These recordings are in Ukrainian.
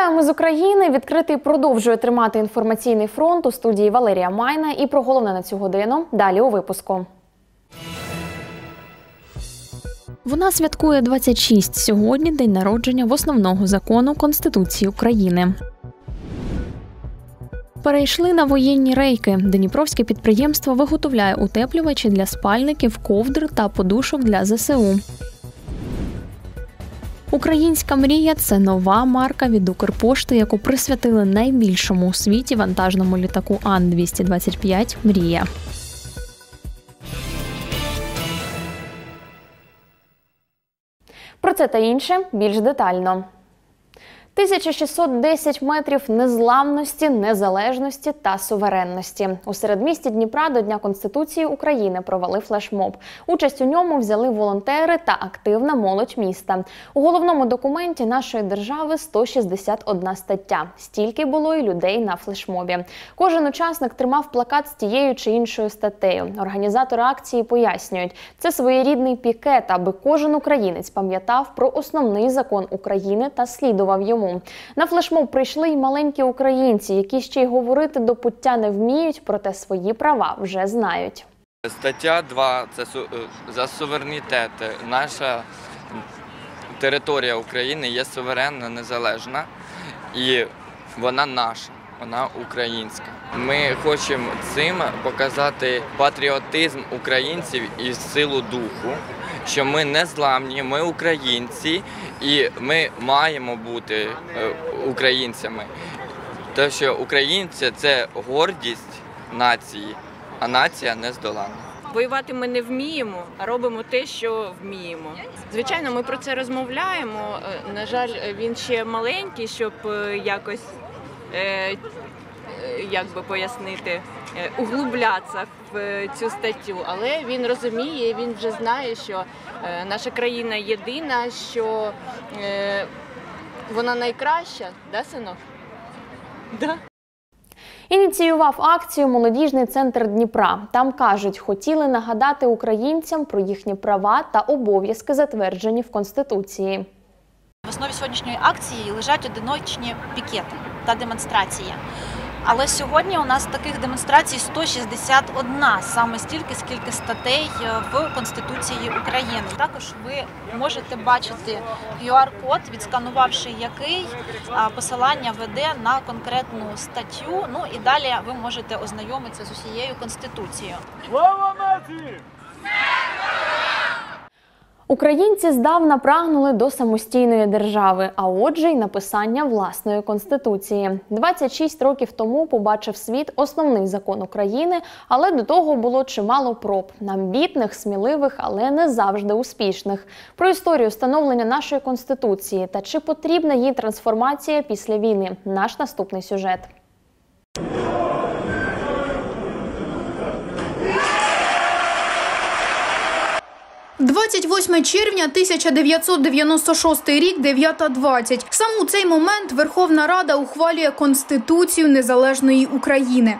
Вітаємо з України! Відкритий продовжує тримати інформаційний фронт. У студії Валерія Майна. І про головне на цю годину далі у випуску. Вона святкує 26. Сьогодні день народження в основного закону Конституції України. Перейшли на воєнні рейки. Дніпровське підприємство виготовляє утеплювачі для спальників, ковдр та подушок для ЗСУ. Українська мрія – це нова марка від Укрпошти, яку присвятили найбільшому у світі вантажному літаку Ан-225 «Мрія». Про це та інше більш детально. 1610 метрів незламності, незалежності та суверенності. У середмісті Дніпра до Дня Конституції України провели флешмоб. Участь у ньому взяли волонтери та активна молодь міста. У головному документі нашої держави 161 стаття. Стільки було і людей на флешмобі. Кожен учасник тримав плакат з тією чи іншою статтею. Організатори акції пояснюють, це своєрідний пікет, аби кожен українець пам'ятав про основний закон України та слідував йому. На флешмоб прийшли й маленькі українці, які ще й говорити до пуття не вміють, проте свої права вже знають. Стаття 2 – це за суверенітет. Наша територія України є суверенна, незалежна і вона наша, вона українська. Ми хочемо цим показати патріотизм українців і силу духу, що ми незламні, ми українці і ми маємо бути українцями. Тому що українці – це гордість нації, а нація нездоланна. Воювати ми не вміємо, а робимо те, що вміємо. Звичайно, ми про це розмовляємо. На жаль, він ще маленький, щоб якось, як би пояснити, углублятися в цю статтю. Але він розуміє, він вже знає, що наша країна єдина, що вона найкраща, да, синок? Да. Ініціював акцію молодіжний центр Дніпра. Там, кажуть, хотіли нагадати українцям про їхні права та обов'язки, затверджені в Конституції. В основі сьогоднішньої акції лежать одиночні пікети та демонстрації. Але сьогодні у нас таких демонстрацій 161, саме стільки, скільки статей в Конституції України. Також ви можете бачити QR-код, відсканувавши який посилання веде на конкретну статтю. Ну і далі ви можете ознайомитися з усією Конституцією. Слава нації! Українці здавна прагнули до самостійної держави, а отже й написання власної Конституції. 26 років тому побачив світ основний закон України, але до того було чимало проб. Амбітних, сміливих, але не завжди успішних. Про історію становлення нашої Конституції та чи потрібна їй трансформація після війни – наш наступний сюжет. 28 червня 1996 рік, 9:20. Саме у цей момент Верховна Рада ухвалює Конституцію незалежної України.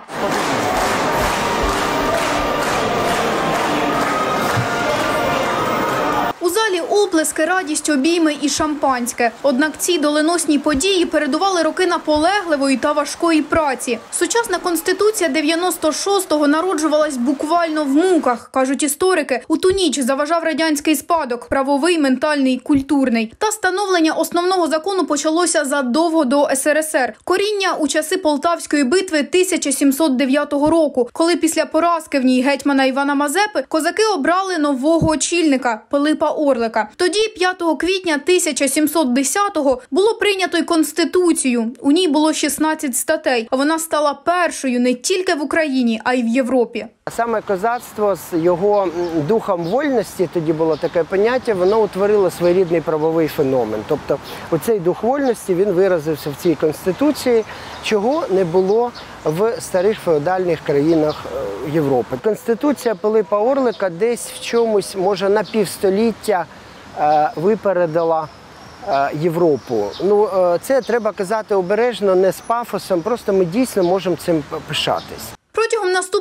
У залі оплески, радість, обійми і шампанське. Однак ці доленосні події передували роки наполегливої та важкої праці. Сучасна Конституція 96-го народжувалась буквально в муках, кажуть історики. У ту ніч заважав радянський спадок – правовий, ментальний, культурний. Та становлення основного закону почалося задовго до СРСР. Коріння у часи Полтавської битви 1709 року, коли після поразки в ній гетьмана Івана Мазепи козаки обрали нового очільника – Пилипа Орлика. Тоді, 5 квітня 1710-го, було прийнято й Конституцію. У ній було 16 статей. Вона стала першою не тільки в Україні, а й в Європі. Саме козацтво з його духом вольності, тоді було таке поняття, воно утворило своєрідний правовий феномен. Тобто оцей дух вольності, він виразився в цій Конституції, чого не було в старих феодальних країнах Європи. Конституція Пилипа Орлика десь в чомусь, може, на півстоліття випередила Європу. Ну, це треба казати обережно, не з пафосом, просто ми дійсно можемо цим пишатись. Протягом наступних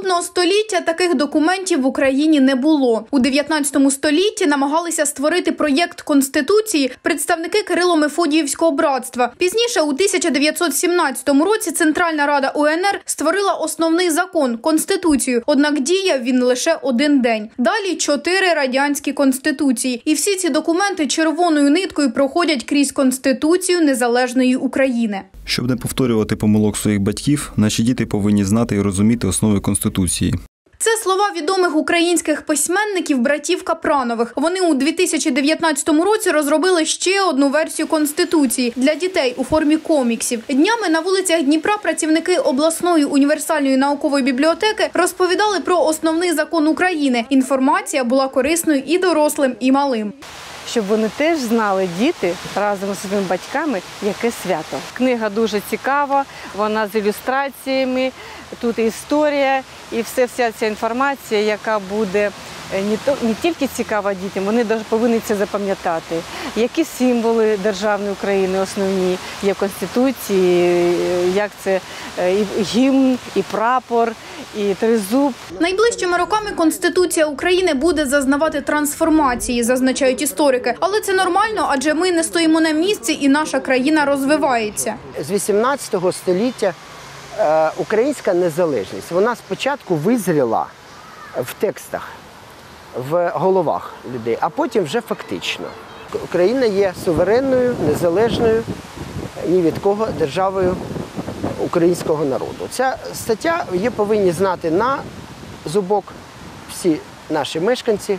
Жодного століття таких документів в Україні не було. У 19 столітті намагалися створити проєкт Конституції представники Кирило-Мефодіївського братства. Пізніше, у 1917 році, Центральна Рада УНР створила основний закон – Конституцію. Однак діяв він лише один день. Далі 4 радянські конституції. І всі ці документи червоною ниткою проходять крізь Конституцію незалежної України. Щоб не повторювати помилок своїх батьків, наші діти повинні знати і розуміти основи Конституції. Це слова відомих українських письменників братів Капранових. Вони у 2019 році розробили ще одну версію Конституції для дітей у формі коміксів. Днями на вулицях Дніпра працівники обласної універсальної наукової бібліотеки розповідали про основний закон України. Інформація була корисною і дорослим, і малим. Щоб вони теж знали, діти, разом зі своїми батьками, яке свято. Книга дуже цікава, вона з ілюстраціями, тут історія і вся ця інформація, яка буде не тільки цікава дітям, вони повинні це запам'ятати. Які символи державної України основні є в Конституції, як це і гімн, і прапор, і тризуб. Найближчими роками Конституція України буде зазнавати трансформації, зазначають історики. Але це нормально, адже ми не стоїмо на місці і наша країна розвивається. З 18 століття українська незалежність, вона спочатку визріла в текстах, в головах людей, а потім вже фактично. Україна є суверенною, незалежною, ні від кого державою українського народу. Ця стаття її повинні знати на зубок всі наші мешканці.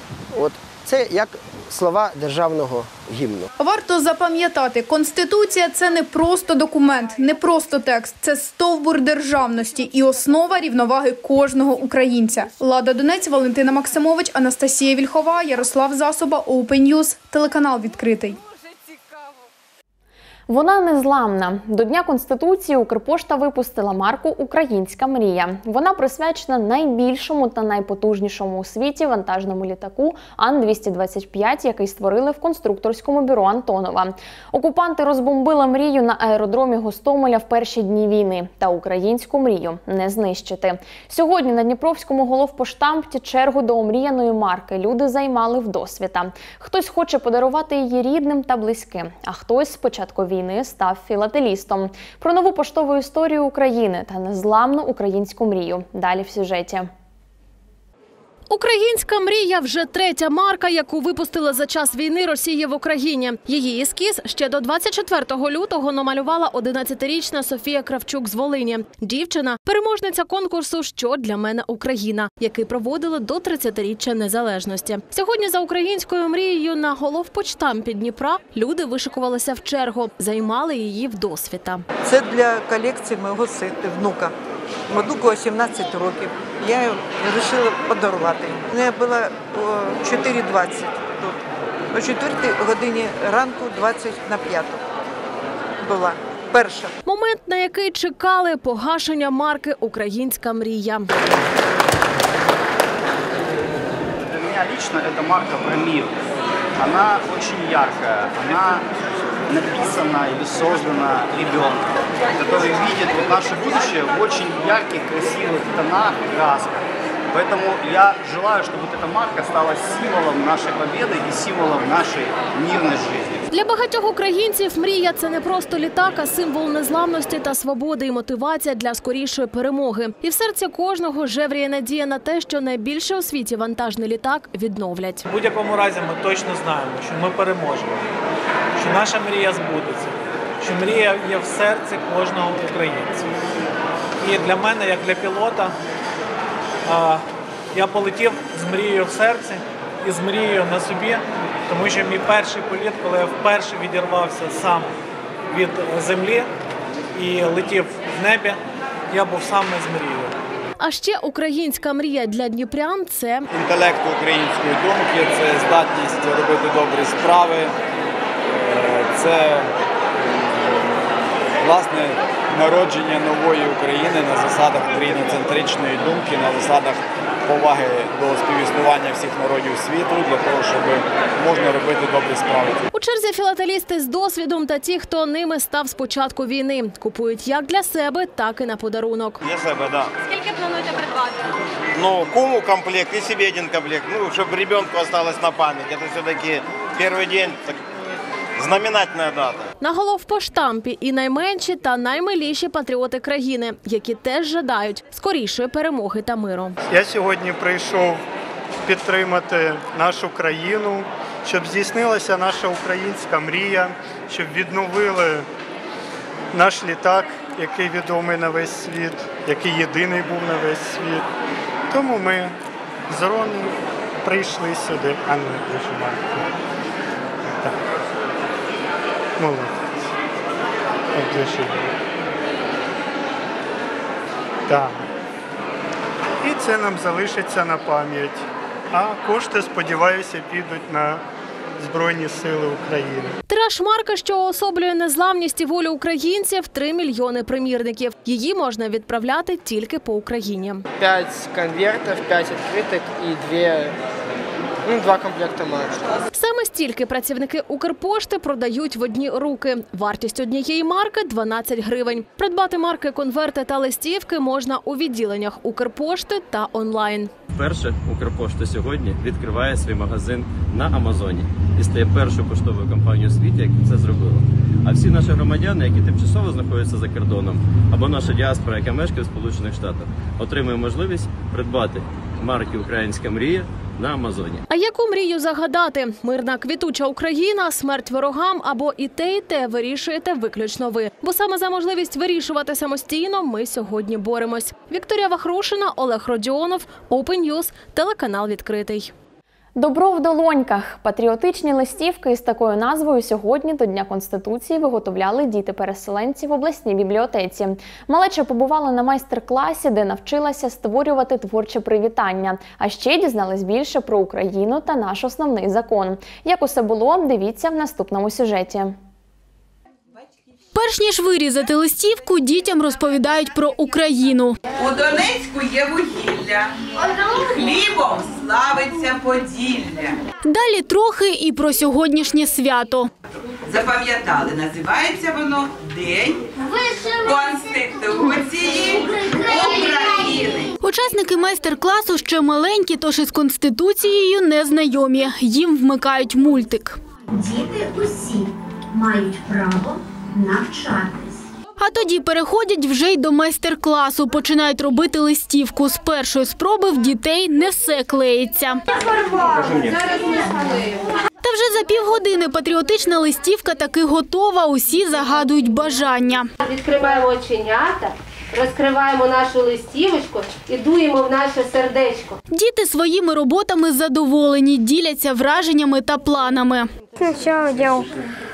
Це як слова державного гімну. Варто запам'ятати, Конституція – це не просто документ, не просто текст. Це стовбур державності і основа рівноваги кожного українця. Лада Донець, Валентина Максимович, Анастасія Вільхова, Ярослав Засоба, Open News, телеканал «Відкритий». Вона незламна. До Дня Конституції Укрпошта випустила марку «Українська мрія». Вона присвячена найбільшому та найпотужнішому у світі вантажному літаку Ан-225, який створили в конструкторському бюро Антонова. Окупанти розбомбили мрію на аеродромі Гостомеля в перші дні війни. Та українську мрію не знищити. Сьогодні на Дніпровському головпоштамті чергу до омріяної марки люди займали вдосвіта. Хтось хоче подарувати її рідним та близьким, а хтось спочатку війни став філателістом. Про нову поштову історію України та незламну українську мрію. Далі в сюжеті. Українська мрія – вже третя марка, яку випустили за час війни Росії в Україні. Її ескіз ще до 24 лютого намалювала 11-річна Софія Кравчук з Волині. Дівчина – переможниця конкурсу «Що для мене Україна», який проводили до 30-річчя незалежності. Сьогодні за українською мрією на головпоштампі Дніпра люди вишикувалися в чергу, займали її вдосвіта. Це для колекції мого внука. Внуку 17 років. Я вирішила подарувати. У мене було 4:20 тут. О 4 годині ранку 20:05 була перша. Момент, на який чекали погашення марки «Українська мрія». Для меня лично эта марка про мир. Она очень яркая. Она написана или создана ребенком, который видит наше будущее в очень ярких, красивых тонах, красках. Поэтому я желаю, чтобы эта марка стала символом нашей победы и символом нашей мирной жизни. Для багатьох українців мрія – це не просто літак, а символ незламності та свободи і мотивація для скорішої перемоги. І в серці кожного жевріє надія на те, що найбільше у світі вантажний літак відновлять. В будь-якому разі ми точно знаємо, що ми переможемо, що наша мрія збудеться, що мрія є в серці кожного українця. І для мене, як для пілота, я полетів з мрією в серці і з мрією на собі, тому що мій перший політ, коли я вперше відірвався сам від землі і летів в небі, я був саме з мрією. А ще українська мрія для дніпрян – це інтелект української думки, це здатність робити добрі справи, це, власне, народження нової України на засадах україноцентричної думки, на засадах поваги до співіснування всіх народів світу, для того, щоб можна робити добрі справи. У черзі філателісти з досвідом та ті, хто ними став з початку війни. Купують як для себе, так і на подарунок. Для себе, так. Скільки плануєте придбати? Ну, куму комплект и себе один комплект, ну, чтобы ребенку осталось на память. Это все-таки первый день, так, знаменательная дата. На головпоштампі і найменші та наймиліші патріоти країни, які теж жадають скорішої перемоги та миру. Я сьогодні прийшов підтримати нашу країну, щоб здійснилася наша українська мрія, щоб відновили наш літак, який відомий на весь світ, який єдиний був на весь світ. Тому ми з Рони прийшли сюди. А ну, так. Молодець. Так. І це нам залишиться на пам'ять. А кошти, сподіваюся, підуть на Збройні Сили України. Тираж марки, що уособлює незламність і волю українців – 3 мільйони примірників. Її можна відправляти тільки по Україні. 5 конвертів, 5 відкриток і 2 комплекти марки. Саме стільки працівники Укрпошти продають в одні руки. Вартість однієї марки – 12 гривень. Придбати марки, конверти та листівки можна у відділеннях Укрпошти та онлайн. Вперше Укрпошта сьогодні відкриває свій магазин на Амазоні і стає першою поштовою компанією у світі, яка це зробила. А всі наші громадяни, які тимчасово знаходяться за кордоном, або наша діаспора, яка мешкає в Сполучених Штатах, отримує можливість придбати марки «Українська мрія» на Амазоні. А яку мрію загадати? Мирна квітуча Україна, смерть ворогам або і те вирішуєте виключно ви. Бо саме за можливість вирішувати самостійно ми сьогодні боремось. Вікторія Вахрушина, Олег Родіонов, Open News, телеканал «Відкритий». Добро в долоньках. Патріотичні листівки із такою назвою сьогодні до Дня Конституції виготовляли діти-переселенці в обласній бібліотеці. Малеча побувала на майстер-класі, де навчилася створювати творче привітання. А ще дізнались більше про Україну та наш основний закон. Як усе було, дивіться в наступному сюжеті. Перш ніж вирізати листівку, дітям розповідають про Україну. У Донецьку є вугілля, хлібом славиться Поділля. Далі трохи і про сьогоднішнє свято. Запам'ятали, називається воно День Конституції України. Учасники майстер-класу ще маленькі, тож із Конституцією не знайомі. Їм вмикають мультик. Діти усі мають право навчатись. А тоді переходять вже й до майстер-класу. Починають робити листівку. З першої спроби в дітей не все клеїться. Та вже за півгодини патріотична листівка таки готова. Усі загадують бажання. Відкриваємо оченята, розкриваємо нашу листівочку і дуємо в наше сердечко. Діти своїми роботами задоволені, діляться враженнями та планами. Спочатку робив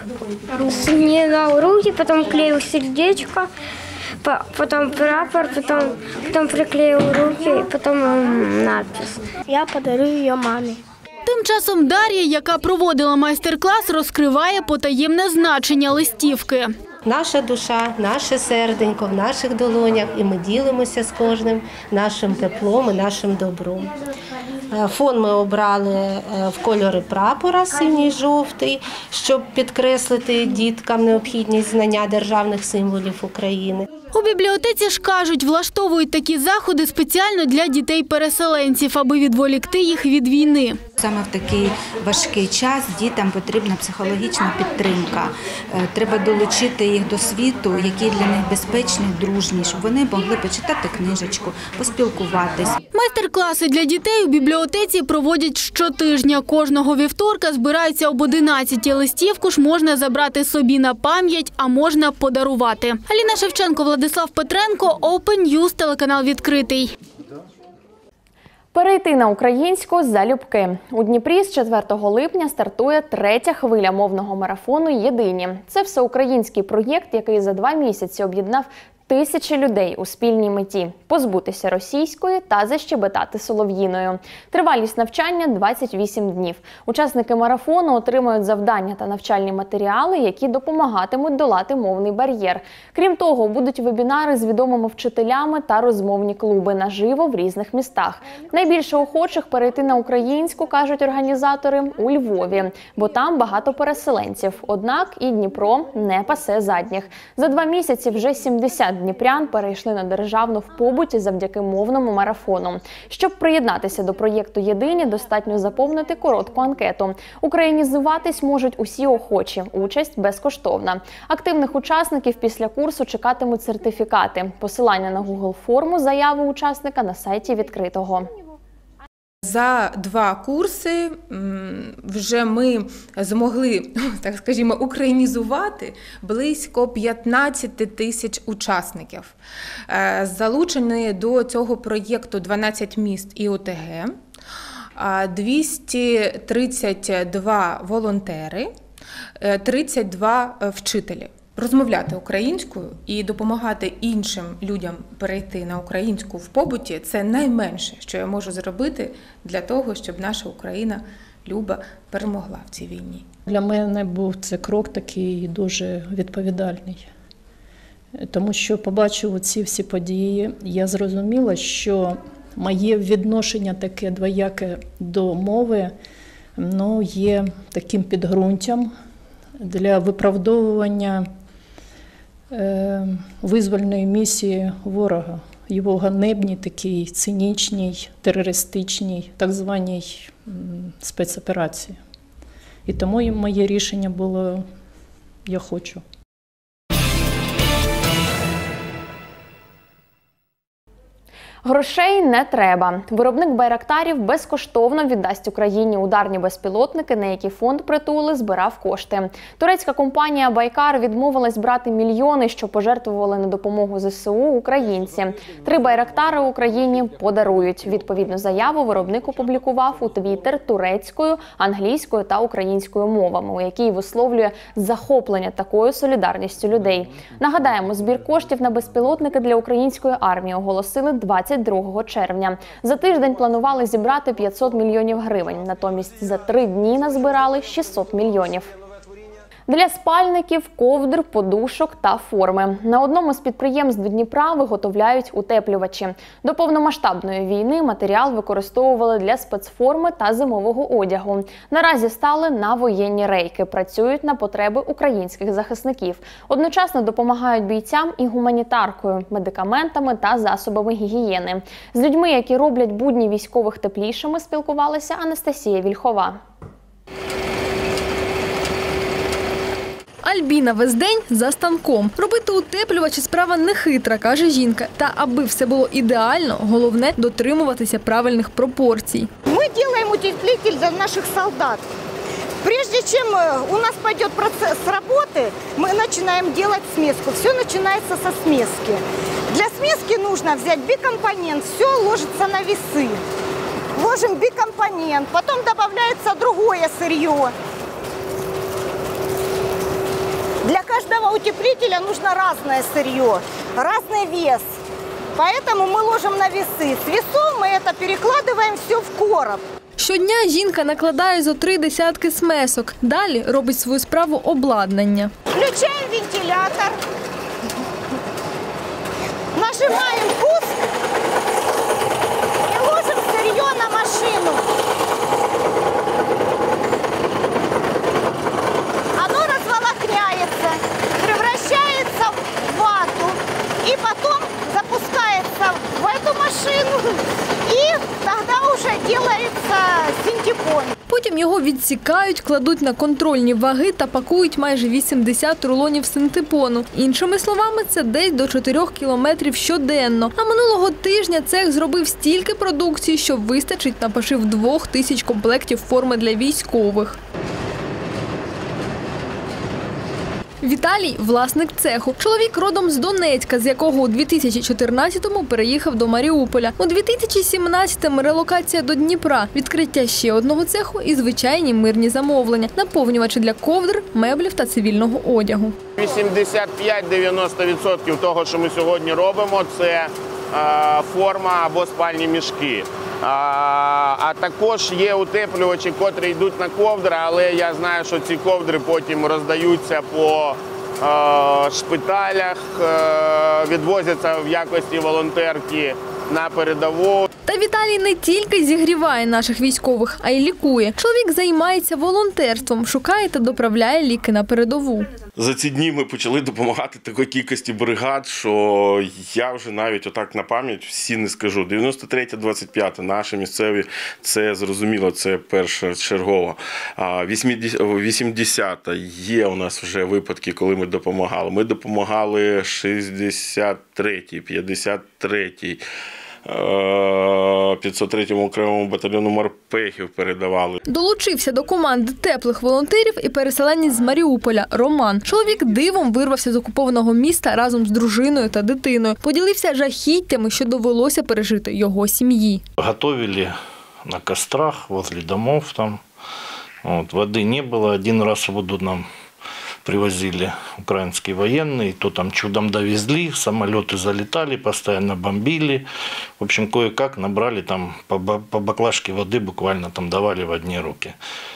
снял руки, потом клеил сердечко, потом прапор, потом приклеил руки, потом надпись. Я подарую ее маме. Тим часом Дар'я, яка проводила майстер-клас, розкриває потаємне значення листівки. Наша душа, наше серденько в наших долонях, і ми ділимося з кожним нашим теплом і нашим добром. Фон ми обрали в кольори прапора, синій, жовтий, щоб підкреслити діткам необхідність знання державних символів України. У бібліотеці ж кажуть, влаштовують такі заходи спеціально для дітей-переселенців, аби відволікти їх від війни. Саме в такий важкий час дітям потрібна психологічна підтримка. Треба долучити їх до світу, який для них безпечний, дружній, щоб вони могли почитати книжечку, поспілкуватись. Майстер-класи для дітей у бібліотеці проводять щотижня. Кожного вівторка збираються об 11-й. Листівку ж можна забрати собі на пам'ять, а можна подарувати. Аліна Шевченко, Владислав Петренко, Open News, телеканал «Відкритий». Перейти на українську залюбки. У Дніпрі з 4 липня стартує 3-я хвиля мовного марафону «Єдині». Це всеукраїнський проєкт, який за 2 місяці об'єднав Тисячі людей у спільній меті – позбутися російської та защебетати солов'їною. Тривалість навчання – 28 днів. Учасники марафону отримують завдання та навчальні матеріали, які допомагатимуть долати мовний бар'єр. Крім того, будуть вебінари з відомими вчителями та розмовні клуби наживо в різних містах. Найбільше охочих перейти на українську, кажуть організатори, у Львові, бо там багато переселенців. Однак і Дніпро не пасе задніх. За 2 місяці вже 70 дніпрян перейшли на державну в побуті завдяки мовному марафону. Щоб приєднатися до проєкту «Єдині», достатньо заповнити коротку анкету. Українізуватись можуть усі охочі. Участь безкоштовна. Активних учасників після курсу чекатимуть сертифікати. Посилання на Google форму заяви учасника на сайті відкритого. За 2 курси вже ми змогли, так скажімо, українізувати близько 15 тисяч учасників. Залучені до цього проєкту 12 міст і ОТГ, 232 волонтери, 32 вчителі. Розмовляти українською і допомагати іншим людям перейти на українську в побуті – це найменше, що я можу зробити для того, щоб наша Україна люба перемогла в цій війні. Для мене був це крок такий дуже відповідальний, тому що побачив ці всі події, я зрозуміла, що моє відношення таке двояке до мови є таким підґрунтям для виправдовування визвольної місії ворога, його ганебній, такій цинічній, терористичній, так званій спецоперації. І тому моє рішення було «я хочу». Грошей не треба. Виробник байрактарів безкоштовно віддасть Україні ударні безпілотники, на які фонд «Притули» збирав кошти. Турецька компанія «Байкар» відмовилась брати мільйони, що пожертвували на допомогу ЗСУ українці. 3 байрактари Україні подарують. Відповідну заяву виробник опублікував у Твіттер турецькою, англійською та українською мовами, у якій висловлює захоплення такою солідарністю людей. Нагадаємо, збір коштів на безпілотники для української армії оголосили 22 червня. За тиждень планували зібрати 500 мільйонів гривень. Натомість за 3 дні назбирали 600 мільйонів. Для спальників, ковдр, подушок та форми. На одному з підприємств Дніпра виготовляють утеплювачі. До повномасштабної війни матеріал використовували для спецформи та зимового одягу. Наразі стали на воєнні рейки, працюють на потреби українських захисників. Одночасно допомагають бійцям і гуманітаркою, медикаментами та засобами гігієни. З людьми, які роблять будні військових теплішими, спілкувалася Анастасія Вільхова. Альбіна весь день за станком. Робити утеплювачі – справа нехитра, каже жінка. Та аби все було ідеально, головне – дотримуватися правильних пропорцій. Ми робимо утеплитель для наших солдат. Прежде чем у нас пойдет процесс работы, мы начинаем делать смеску. Все начинается со смески. Для смески нужно взять бикомпонент, все ложится на весы. Ложим бикомпонент, потом добавляется другое сырье. Для каждого утеплителя нужно разное сырье, разный вес. Поэтому мы ложим на весы. С весов мы это перекладываем все в короб. Щодня жінка накладає зо 3 десятки смесок. Далі робить свою справу обладнання. Включаем вентилятор, нажимаем пуск и ложим сырье на машину. Оно разволокняется, превращается в вату и потом запускается в эту машину, и тогда уже делается синтепон. Потім його відсікають, кладуть на контрольні ваги та пакують майже 80 рулонів синтепону. Іншими словами, це десь до 4 кілометрів щоденно. А минулого тижня цех зробив стільки продукції, що вистачить на пошив 2000 комплектів форми для військових. Віталій – власник цеху. Чоловік родом з Донецька, з якого у 2014-му переїхав до Маріуполя. У 2017-му релокація до Дніпра, відкриття ще одного цеху і звичайні мирні замовлення – наповнювачі для ковдр, меблів та цивільного одягу. 85-90% того, що ми сьогодні робимо, це форма або спальні мішки. А також є утеплювачі, котрі йдуть на ковдри, але я знаю, що ці ковдри потім роздаються по шпиталях, відвозяться в якості волонтерки на передову. Та Віталій не тільки зігріває наших військових, а й лікує. Чоловік займається волонтерством, шукає та доправляє ліки на передову. За ці дні ми почали допомагати такій кількості бригад, що я вже навіть отак на пам'ять всі не скажу. 93-я, 25-та, наші місцеві, це зрозуміло, це перша чергова. 80-та, є у нас вже випадки, коли ми допомагали. Ми допомагали 63-й, 53-й. 503-му окремому батальйону морпехів передавали. Долучився до команди теплих волонтерів і переселенець з Маріуполя Роман. Чоловік дивом вирвався з окупованого міста разом з дружиною та дитиною. Поділився жахіттями, що довелося пережити його сім'ї. Готовили на кострах, возле домов там. Води не було. Один раз воду нам привозили украинские военные, то там чудом довезли, самолеты залетали, постоянно бомбили. В общем, кое-как набрали там по баклажке воды, буквально там давали в одни руки.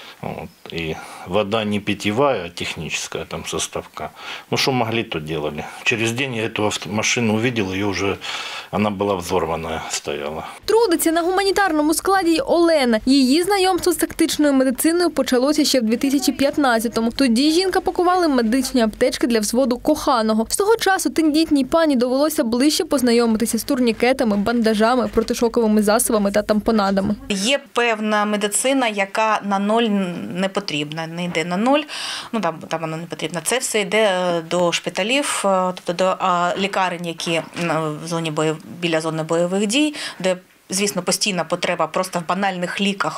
И вода не питьевая, а техническая, там составка. Ну, что могли, то делали. Через день я эту машину увидел, ее уже, она была взорванная, стояла. Трудиться на гуманітарному складі й Олена. Її знайомство з тактичною медициною почалося ще в 2015-му. Тоді жінка пакувала медичні аптечки для взводу коханого. З того часу тендітній пані довелося ближче познайомитися з турнікетами, бандажами, протишоковими засобами та тампонадами. Є певна медицина, яка на ноль не потрібна, не йде на ноль, там воно не потрібно. Це все йде до шпиталів, тобто до лікарень, які в зоні біля зони бойових дій, де, звісно, постійна потреба просто в банальних ліках.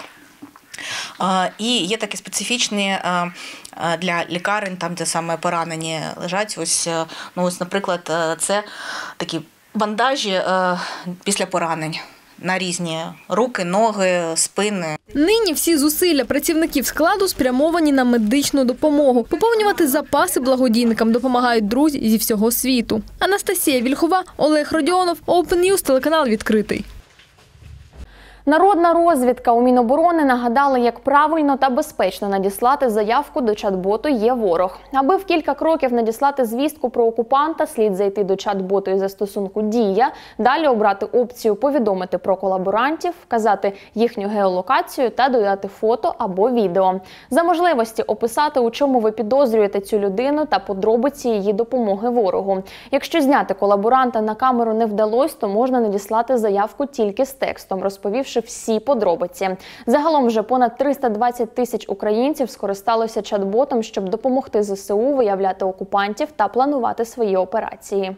І є такі специфічні для лікарень, там, де саме поранені лежать. Ось, наприклад, це такі бандажі після поранень. На різні руки, ноги, спини. Нині всі зусилля працівників складу спрямовані на медичну допомогу. Поповнювати запаси благодійникам допомагають друзі зі всього світу. Анастасія Вільхова, Олег Родіонов, Open News, телеканал «Відкритий». Народна розвідка у Міноборони нагадали, як правильно та безпечно надіслати заявку до чат-боту «Є ворог». Аби в кілька кроків надіслати звістку про окупанта, слід зайти до чат-боту із застосунку «Дія», далі обрати опцію «Повідомити про колаборантів», вказати їхню геолокацію та додати фото або відео. За можливості описати, у чому ви підозрюєте цю людину та подробиці її допомоги ворогу. Якщо зняти колаборанта на камеру не вдалося, то можна надіслати заявку тільки з текстом, розповівши всі подробиці. Загалом вже понад 320 тисяч українців скористалося чат-ботом, щоб допомогти ЗСУ виявляти окупантів та планувати свої операції.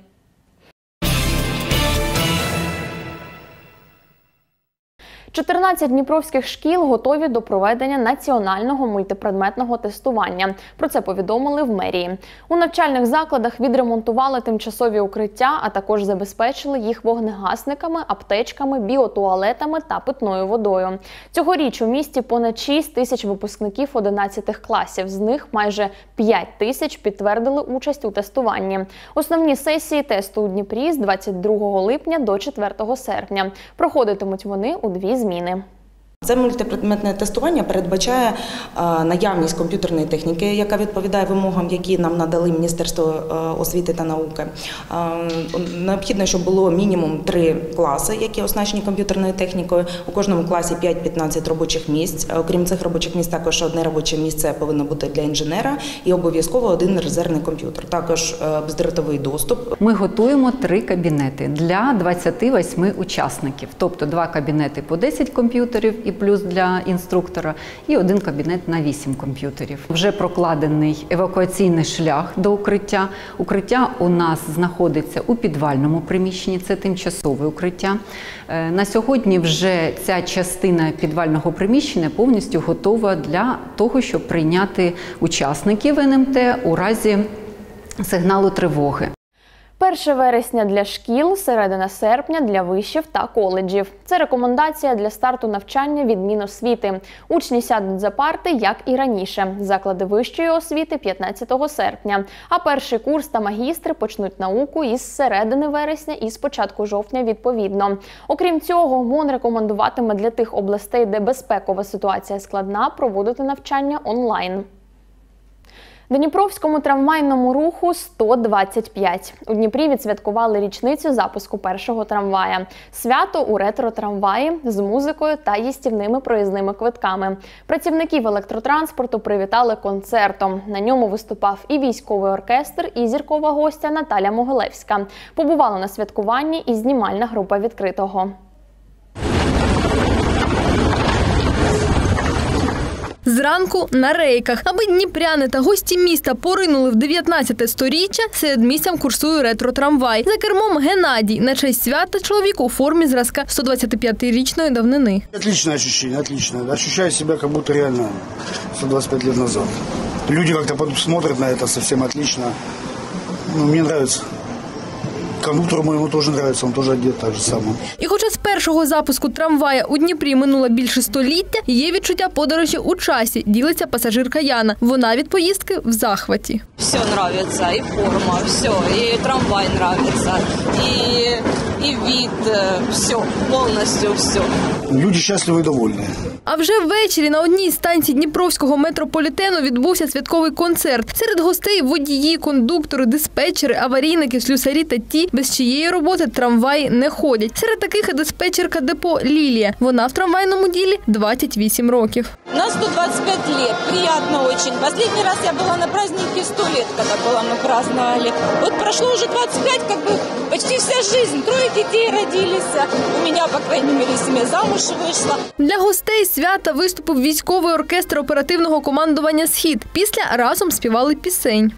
– 14 дніпровських шкіл готові до проведення національного мультипредметного тестування. Про це повідомили в мерії. У навчальних закладах відремонтували тимчасові укриття, а також забезпечили їх вогнегасниками, аптечками, біотуалетами та питною водою. Цьогоріч у місті понад 6 тисяч випускників 11 класів. З них майже 5 тисяч підтвердили участь у тестуванні. Основні сесії тесту у Дніпрі з 22 липня до 4 серпня. Проходитимуть вони у 2 зміни. Це мультипредметне тестування передбачає наявність комп'ютерної техніки, яка відповідає вимогам, які нам надали Міністерство освіти та науки. Необхідно, щоб було мінімум 3 класи, які оснащені комп'ютерною технікою. У кожному класі 5-15 робочих місць. Окрім цих робочих місць, також одне робоче місце повинно бути для інженера і обов'язково один резервний комп'ютер. Також бездротовий доступ. Ми готуємо 3 кабінети для 28 учасників. Тобто 2 кабінети по 10 комп'ютерів і плюс для інструктора, і 1 кабінет на 8 комп'ютерів. Вже прокладений евакуаційний шлях до укриття. Укриття у нас знаходиться у підвальному приміщенні, це тимчасове укриття. На сьогодні вже ця частина підвального приміщення повністю готова для того, щоб прийняти учасників НМТ у разі сигналу тривоги. 1 вересня для шкіл, середина серпня для вишів та коледжів. Це рекомендація для старту навчання від Міносвіти. Учні сядуть за парти, як і раніше. Заклади вищої освіти – 15 серпня. А перший курс та магістри почнуть науку із середини вересня і з початку жовтня відповідно. Окрім цього, МОН рекомендуватиме для тих областей, де безпекова ситуація складна, проводити навчання онлайн. Дніпровському трамвайному руху 125. У Дніпрі відсвяткували річницю запуску першого трамвая. Свято у ретро-трамваї з музикою та їстівними проїзними квитками. Працівників електротранспорту привітали концертом. На ньому виступав і військовий оркестр, і зіркова гостя Наталя Могилевська. Побувала на святкуванні і знімальна група «Відкритого». Зранку на рейках. Аби дніпряни та гості міста поринули в 19 сторіччя, середмістям курсує ретро-трамвай. За кермом Геннадій. На честь свята чоловік у формі зразка 125-річної давнини. Отличное ощущение, отлично. Ощущаю себя, как будто реально 125 лет назад. Люди как-то смотрят на это совсем отлично. Мне нравится. Кондуктору моєму теж подобається, він теж одет так же само. І хоча з першого запуску трамвая у Дніпрі минуло більше століття, є відчуття подорожі у часі, ділиться пасажирка Яна. Вона від поїздки в захваті. Все подобається, і форма, все, і трамвай подобається, і вид, все, повністю все. Люди щасливі і довольні. А вже ввечері на одній з станцій Дніпровського метрополітену відбувся святковий концерт. Серед гостей – водії, кондуктори, диспетчери, аварійники, слюсарі та ті, без чиєї роботи трамваї не ходять. Серед таких і диспетчерка депо Лілія. Вона в трамвайному ділі 28 років. На 125 лет, приятно очень. Последний раз я была на празднике 100 лет, когда была, мы праздновали. Вот прошло уже 25, как бы почти вся жизнь. 3 детей родились. У меня, по крайней мере, семья замуж вышла. Для гостей свята виступив військовий оркестр оперативного командування «Схід». Після разом співали пісень.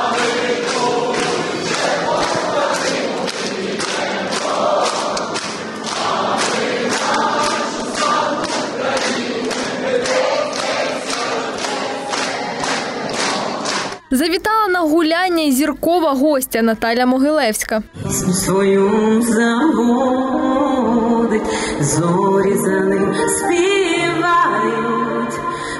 Завітала на гуляння й зіркова гостя Наталя Могилевська. Свою заводить, зорі за ним співають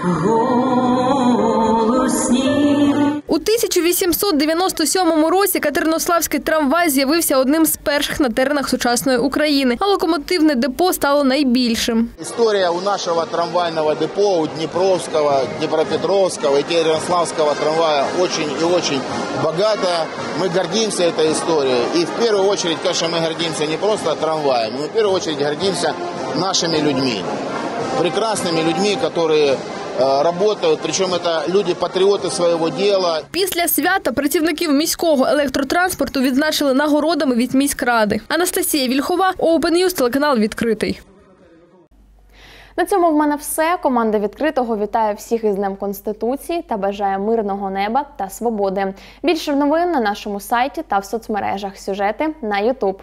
голосні. У 1897 році Катеринославський трамвай з'явився одним з перших на теренах сучасної України, а локомотивне депо стало найбільшим. Історія у нашого трамвайного депо, у Дніпровського, Дніпропетровського і Катеринославського трамвая дуже і дуже багата. Ми гордимося цією історією. І в першу чергу, звісно, ми гордимося не просто трамваєм, ми в першу чергу гордимося нашими людьми. Прекрасними людьми, які работают, причем это люди-патріоти свого діла. Після свята працівників міського електротранспорту відзначили нагородами від міськради. Анастасія Вільхова, Open News, телеканал «Відкритий». На цьому в мене все. Команда «Відкритого» вітає всіх із Днем Конституції та бажає мирного неба та свободи. Більше новин на нашому сайті та в соцмережах. Сюжети на YouTube.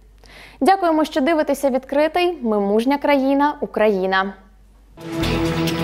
Дякуємо, що дивитеся «Відкритий». Ми мужня країна, Україна.